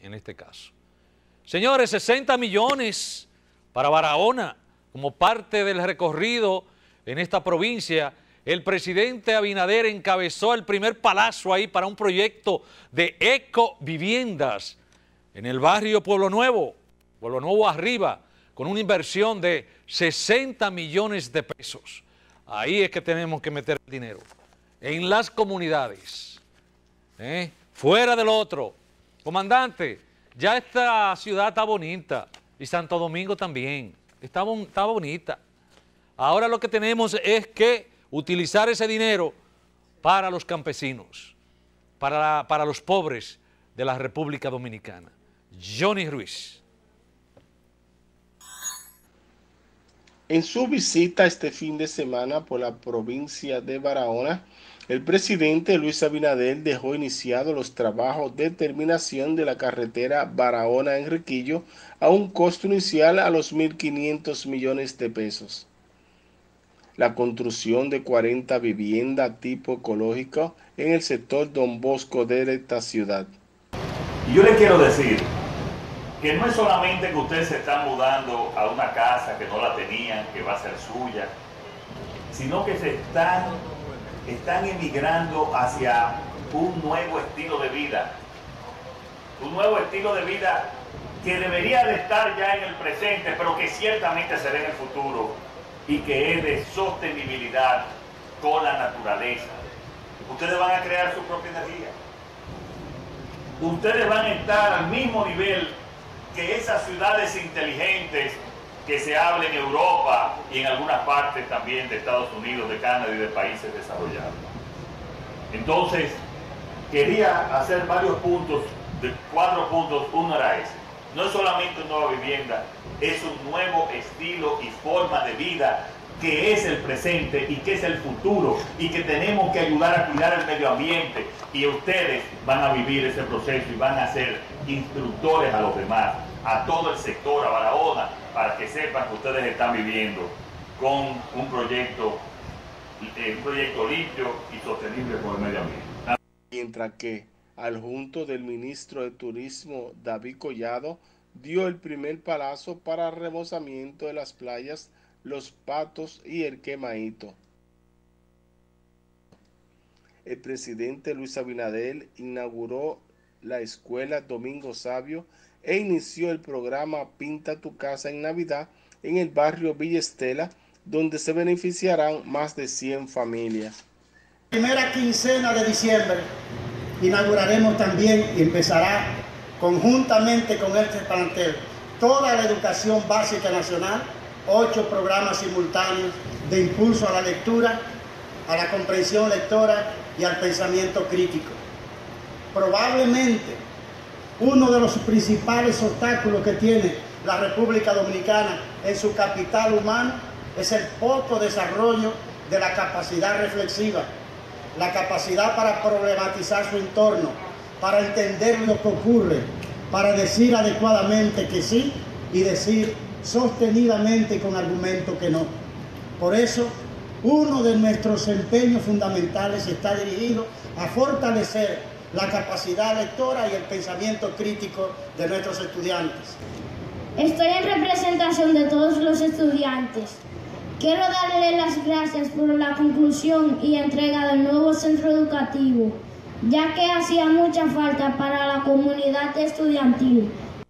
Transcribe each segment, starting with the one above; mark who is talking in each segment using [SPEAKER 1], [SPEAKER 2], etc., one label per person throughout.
[SPEAKER 1] en este caso. Señores, 60 millones para Barahona como parte del recorrido en esta provincia. El presidente Abinader encabezó el primer palazo ahí para un proyecto de ecoviviendas en el barrio Pueblo Nuevo arriba, con una inversión de 60 millones de pesos. Ahí es que tenemos que meter el dinero, en las comunidades, fuera del otro. Comandante, ya esta ciudad está bonita, y Santo Domingo también, está bonita. Ahora lo que tenemos es que utilizar ese dinero para los campesinos, para los pobres de la República Dominicana. Johnny Ruiz.
[SPEAKER 2] En su visita este fin de semana por la provincia de Barahona, el presidente Luis Abinader dejó iniciados los trabajos de terminación de la carretera Barahona-Enriquillo a un costo inicial a los 1.500 millones de pesos. La construcción de 40 viviendas tipo ecológico en el sector Don Bosco de esta ciudad.
[SPEAKER 3] Y yo le quiero decir que no es solamente que ustedes se están mudando a una casa que no la tenían, que va a ser suya, sino que están emigrando hacia un nuevo estilo de vida. Un nuevo estilo de vida que debería de estar ya en el presente, pero que ciertamente será en el futuro, y que es de sostenibilidad con la naturaleza. Ustedes van a crear su propia energía. Ustedes van a estar al mismo nivel que esas ciudades inteligentes que se habla en Europa y en algunas partes también de Estados Unidos, de Canadá y de países desarrollados. Entonces, quería hacer varios puntos, 4 puntos. Uno era ese. No es solamente una nueva vivienda, es un nuevo estilo y forma de vida que es el presente y que es el futuro, y que tenemos que ayudar a cuidar el medio ambiente, y ustedes van a vivir ese proceso y van a ser instructores a los demás, a todo el sector, a Barahona, para que sepan que ustedes están viviendo con un proyecto limpio y sostenible por el medio ambiente.
[SPEAKER 2] Mientras que adjunto del ministro de Turismo David Collado dio el primer palazo para el remozamiento de las playas Los Patos y El Quemaito. El presidente Luis Abinader inauguró la escuela Domingo Sabio e inició el programa Pinta tu casa en Navidad en el barrio Villa Estela, donde se beneficiarán más de 100 familias.
[SPEAKER 4] Primera quincena de diciembre inauguraremos también y empezará conjuntamente con este plantel toda la educación básica nacional, 8 programas simultáneos de impulso a la lectura, a la comprensión lectora y al pensamiento crítico. Probablemente uno de los principales obstáculos que tiene la República Dominicana en su capital humano es el poco desarrollo de la capacidad reflexiva, la capacidad para problematizar su entorno, para entender lo que ocurre, para decir adecuadamente que sí y decir sostenidamente con argumento que no. Por eso, uno de nuestros empeños fundamentales está dirigido a fortalecer la capacidad lectora y el pensamiento crítico de nuestros estudiantes.
[SPEAKER 5] Estoy en representación de todos los estudiantes. Quiero darle las gracias por la conclusión y entrega del nuevo centro educativo, ya que hacía mucha falta para la comunidad estudiantil.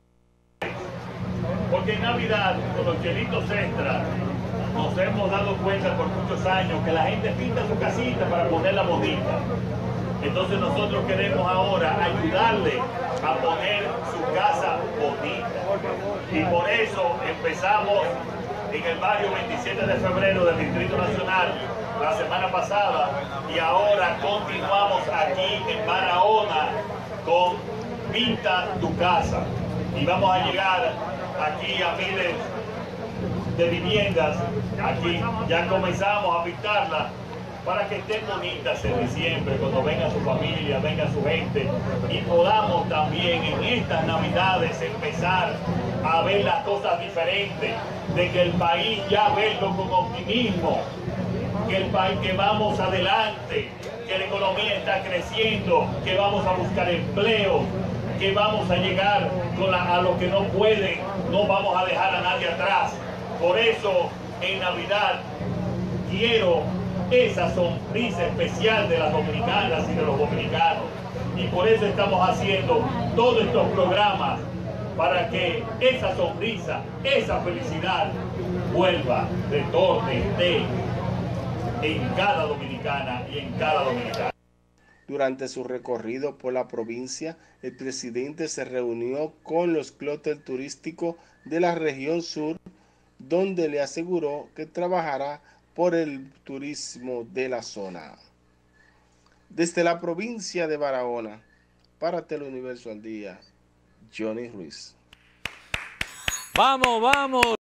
[SPEAKER 3] Porque en Navidad, con los chelitos extra, nos hemos dado cuenta por muchos años que la gente pinta su casita para ponerla bonita. Entonces nosotros queremos ahora ayudarle a poner su casa bonita. Y por eso empezamos en el barrio 27 de febrero del Distrito Nacional la semana pasada, y ahora continuamos aquí en Barahona con Pinta tu casa, y vamos a llegar aquí a miles de viviendas. Aquí ya comenzamos a pintarlas para que estén bonitas en diciembre, cuando venga su familia, venga su gente, y podamos también en estas Navidades empezar a ver las cosas diferentes, de que el país ya verlo con optimismo, que el país, que vamos adelante, que la economía está creciendo, que vamos a buscar empleo, que vamos a llegar a los que no pueden, no vamos a dejar a nadie atrás. Por eso, en Navidad, quiero esa sonrisa especial de las dominicanas y de los dominicanos. Y por eso estamos haciendo todos estos programas, para que esa sonrisa, esa felicidad vuelva, retorne, esté en cada dominicana y en cada dominicano.
[SPEAKER 2] Durante su recorrido por la provincia, el presidente se reunió con los clústeres turísticos de la región sur, donde le aseguró que trabajará por el turismo de la zona. Desde la provincia de Barahona, para Teleuniverso al Día, Johnny Ruiz.
[SPEAKER 1] Vamos, vamos.